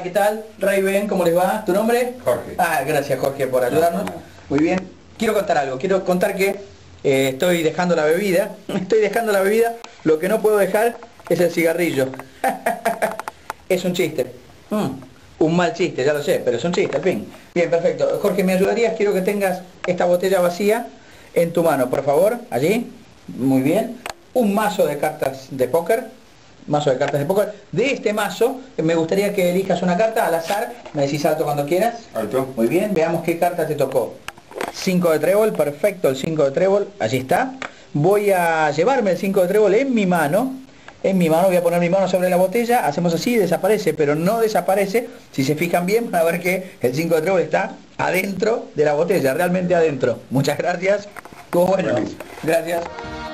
¿qué tal? Raven, ¿cómo les va? ¿Tu nombre? Jorge. Ah, gracias Jorge por ayudarnos. Muy bien. Quiero contar algo. Quiero contar que estoy dejando la bebida. Estoy dejando la bebida. Lo que no puedo dejar es el cigarrillo. Es un chiste. Un mal chiste, ya lo sé, pero es un chiste, al fin. Bien, perfecto. Jorge, ¿me ayudarías? Quiero que tengas esta botella vacía en tu mano, por favor. Allí. Muy bien. Un mazo de cartas de póker. Mazo de cartas de póker. De este mazo, me gustaría que elijas una carta al azar. Me decís alto cuando quieras. Alto. Muy bien, veamos qué carta te tocó. 5 de trébol, perfecto, el 5 de trébol, allí está. Voy a llevarme el 5 de trébol en mi mano. En mi mano, voy a poner mi mano sobre la botella. Hacemos así, desaparece, pero no desaparece. Si se fijan bien, van a ver que el 5 de trébol está adentro de la botella, realmente adentro. Muchas gracias. Estuvo bueno. Buenísimo. Gracias.